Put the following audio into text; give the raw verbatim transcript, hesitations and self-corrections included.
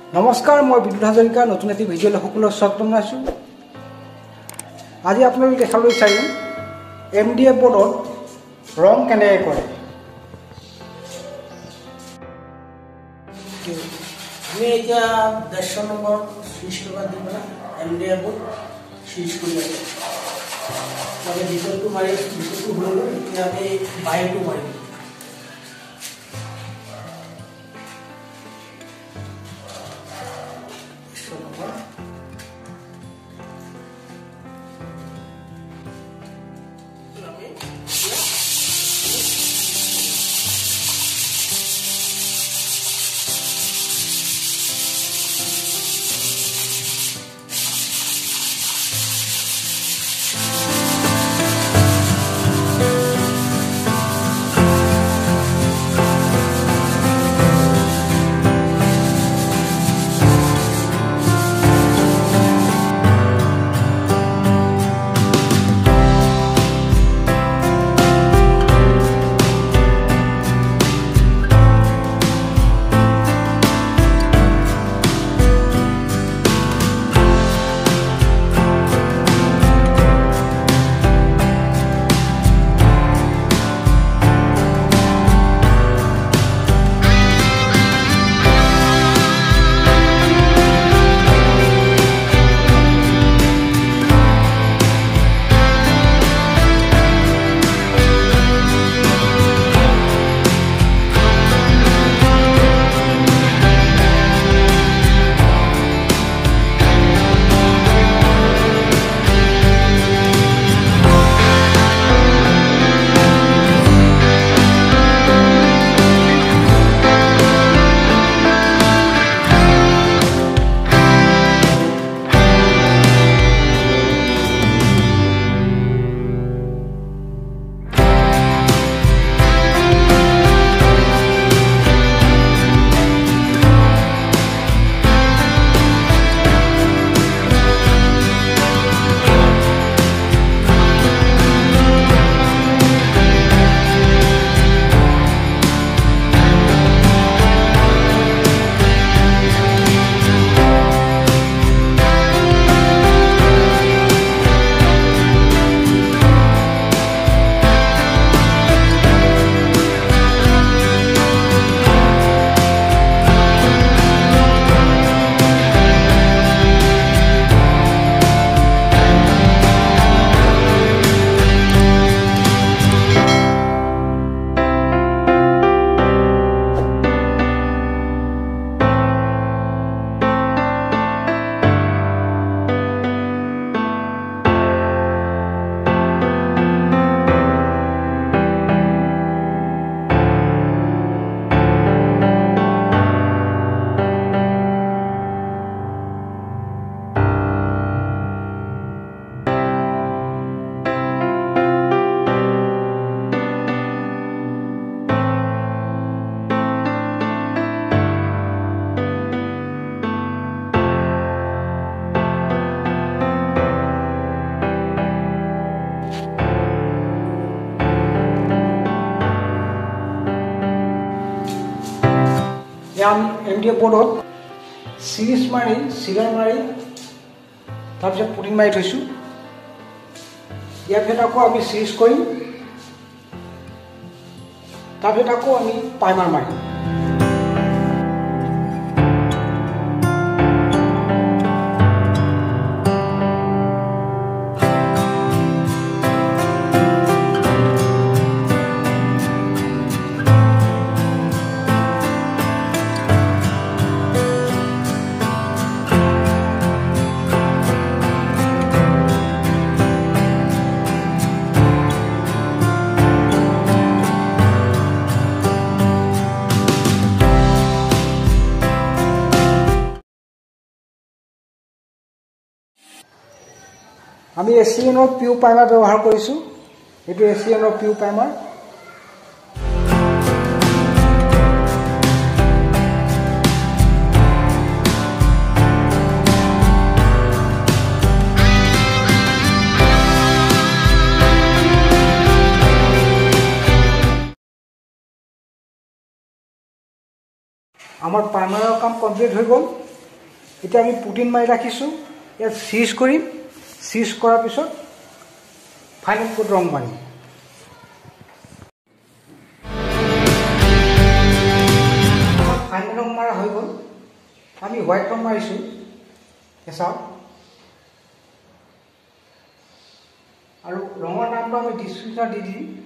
নমস্কাৰ, মই বিদ্যুৎ হাজৰিকা নতুন এটি ভিডিঅ'লৈ সকলোকে স্বাগতম জনাইছোঁ। আজি আপোনালোকে দেখাবলৈ বিচাৰিম এম ডি এফ বোৰ্ডত ৰং কেনেকৈ কৰে। আমি এতিয়া ডেৰশ নম্বৰ চুইচ টকা দি পেলাই M D F board switch কৰি আছোঁ। মানে ভিতৰটো মাৰি ভিতৰটো হৈ গ'ল, এতিয়া আমি বাহিৰটো মাৰিম। এম ডি এফ বোৰ্ডত চিৰিজ মাৰি চিলাৰ মাৰি তাৰপিছত পুটিং মাৰি থৈছোঁ। ইয়াৰ পিছত আকৌ আমি চিৰিজ কৰিম, তাৰপিছত আকৌ আমি প্ৰাইমাৰ মাৰিম। আমি এছিয়ানৰ পিউ প্ৰাইমাৰ ব্যৱহাৰ কৰিছোঁ। এইটো এছিয়ানৰ পিউ প্ৰাইমাৰ। আমাৰ প্ৰাইমাৰৰ কাম কমপ্লিট হৈ গ'ল। এতিয়া আমি পুটিন মাৰি ৰাখিছোঁ ইয়াত চিজ কৰিম চিজ কৰাৰ পিছত ফাইনেল কোট ৰং মাৰিম ফাইনেল ৰং মাৰা হৈ গ'ল আমি হোৱাইট ৰং মাৰিছোঁ চাওক আৰু ৰঙৰ নামটো আমি ডিছক্ৰিপশ্যনত দি দিম